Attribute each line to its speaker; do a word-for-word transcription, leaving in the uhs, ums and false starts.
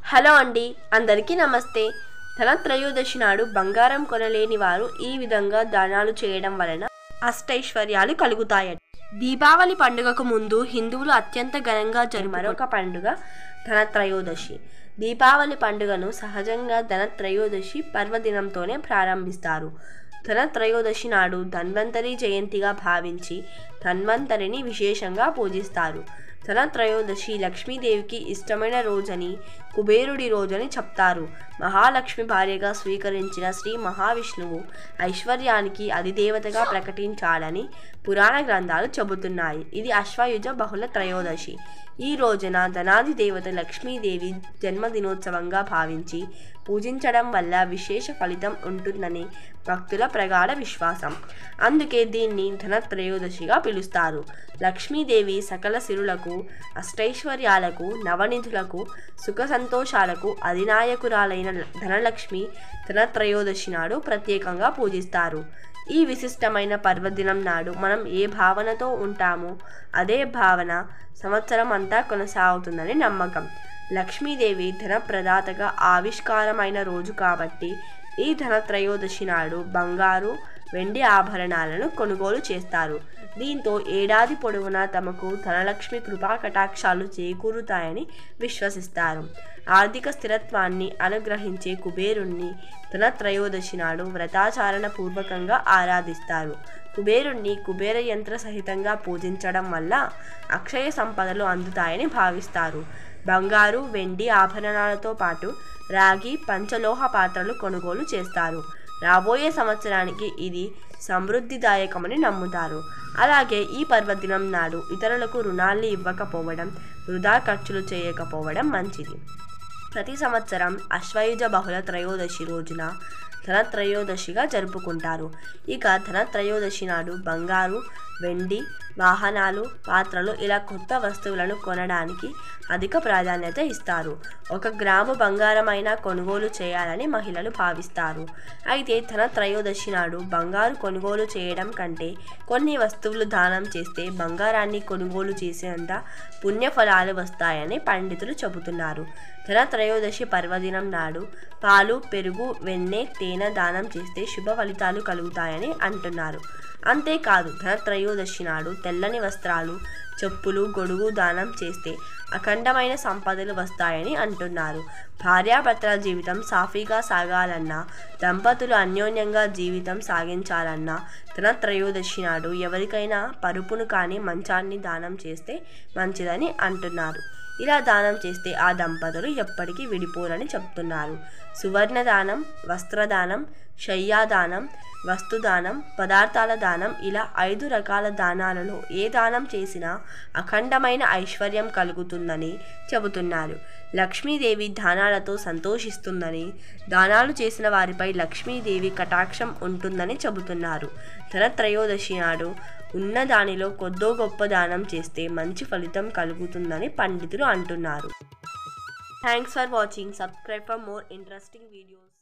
Speaker 1: Hello అండి, అందరికీ నమస్తే. ధనత్రయోదశి నాడు బంగారం కొనలేని వారు ఈ విధంగా దానాలు చేయడం వలన అష్టైశ్వర్యాలు కలుగుతాయట. దీపావళి పండుగకు ముందు హిందువులు అత్యంత ఘనంగా జరుపు మరొక పండుగ ధనత్రయోదశి. దీపావళి పండుగను సహజంగా ధనత్రయోదశి పర్వదినంతోనే ప్రారంభిస్తారు. ధనత్రయోదశి నాడు ధన్వంతరి జయంతిగా భావించి ధన్వంతరిని విశేషంగా పూజిస్తారు. ధనత్రయోదశి లక్ష్మీదేవికి ఇష్టమైన రోజని, కుబేరుడి రోజని చెప్తారు. మహాలక్ష్మి భార్యగా స్వీకరించిన శ్రీ మహావిష్ణువు ఐశ్వర్యానికి అధిదేవతగా ప్రకటించాడని పురాణ గ్రంథాలు చెబుతున్నాయి. ఇది అశ్వయుజ బహుళ త్రయోదశి. ఈ రోజున ధనాది దేవత లక్ష్మీదేవి జన్మదినోత్సవంగా భావించి పూజించడం వల్ల విశేష ఫలితం ఉంటుందని భక్తుల ప్రగాఢ విశ్వాసం. అందుకే దీన్ని ధనత్రయోదశిగా పిలుస్తారు. లక్ష్మీదేవి సకల సిరులకు, అష్టైశ్వర్యాలకు, నవనిధులకు, సుఖ సంతోషాలకు అధినాయకురాలైన ధనలక్ష్మి ధనత్రయోదశి నాడు ప్రత్యేకంగా పూజిస్తారు. ఈ విశిష్టమైన పర్వదినం నాడు మనం ఏ భావనతో ఉంటామో అదే భావన సంవత్సరం అంతా కొనసాగుతుందని నమ్మకం. లక్ష్మీదేవి ధన ప్రదాతగా ఆవిష్కారమైన రోజు కాబట్టి ఈ ధనత్రయోదశి నాడు బంగారు, వెండి ఆభరణాలను కొనుగోలు చేస్తారు. దీంతో ఏడాది పొడవునా తమకు ధనలక్ష్మి కృపా కటాక్షాలు చేకూరుతాయని విశ్వసిస్తారు. ఆర్థిక స్థిరత్వాన్ని అనుగ్రహించే కుబేరుణ్ణి ధనత్రయోదశి నాడు వ్రతాచారణ పూర్వకంగా ఆరాధిస్తారు. కుబేరుణ్ణి కుబేర యంత్ర సహితంగా పూజించడం వల్ల అక్షయ సంపదలు అందుతాయని భావిస్తారు. బంగారు, వెండి ఆభరణాలతో పాటు రాగి, పంచలోహ పాత్రలు కొనుగోలు చేస్తారు. రాబోయే సంవత్సరానికి ఇది సమృద్ధిదాయకమని నమ్ముతారు. అలాగే ఈ పర్వదినం నాడు ఇతరులకు రుణాలు ఇవ్వకపోవడం, వృధా ఖర్చులు చేయకపోవడం మంచిది. ప్రతి సంవత్సరం అశ్వయుజ బహుళ త్రయోదశి రోజున ధనత్రయోదశిగా జరుపుకుంటారు. ఇక ధనత్రయోదశి నాడు బంగారు, వెండి, వాహనాలు, పాత్రలు ఇలా కొత్త వస్తువులను కొనడానికి అధిక ప్రాధాన్యత ఇస్తారు. ఒక గ్రాము బంగారమైనా కొనుగోలు చేయాలని మహిళలు భావిస్తారు. అయితే ధనత్రయోదశి నాడు బంగారు కొనుగోలు చేయడం కంటే కొన్ని వస్తువులు దానం చేస్తే బంగారాన్ని కొనుగోలు చేసేంత పుణ్యఫలాలు వస్తాయని పండితులు చెబుతున్నారు. ధనత్రయోదశి పర్వదినం నాడు పాలు, పెరుగు, వెన్నె, తేనె దానం చేస్తే శుభ ఫలితాలు కలుగుతాయని అంటున్నారు. అంతేకాదు ధనత్రయోదశి నాడు తెల్లని వస్త్రాలు, చెప్పులు, గొడుగు దానం చేస్తే అఖండమైన సంపదలు వస్తాయని అంటున్నారు. భార్యాభర్తల జీవితం సాఫీగా సాగాలన్నా, దంపతులు అన్యోన్యంగా జీవితం సాగించాలన్నా ధనత్రయోదశి నాడు ఎవరికైనా పరుపును కానీ మంచాన్ని దానం చేస్తే మంచిదని అంటున్నారు. ఇలా దానం చేస్తే ఆ దంపతులు ఎప్పటికీ విడిపోరని చెప్తున్నారు. సువర్ణ దానం, వస్త్రదానం, శయ్యాదానం, వస్తుదానం, పదార్థాల దానం ఇలా ఐదు రకాల దానాలలో ఏ దానం చేసినా అఖండమైన ఐశ్వర్యం కలుగుతుందని చెబుతున్నారు. లక్ష్మీదేవి దానాలతో సంతోషిస్తుందని, దానాలు చేసిన వారిపై లక్ష్మీదేవి కటాక్షం ఉంటుందని చెబుతున్నారు. ధనత్రయోదశి నాడు ఉన్న దానిలో కొద్దో గొప్ప దానం చేస్తే మంచి ఫలితం కలుగుతుందని పండితులు అంటున్నారు. Thanks for watching. Subscribe for more interesting videos.